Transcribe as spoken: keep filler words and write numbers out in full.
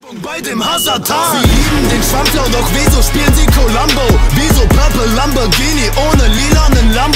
Bei dem Hasatan. Sie lieben den Schwammklau, doch wieso spielen sie Columbo? Wieso Purple Lamborghini ohne lilanen Lambo?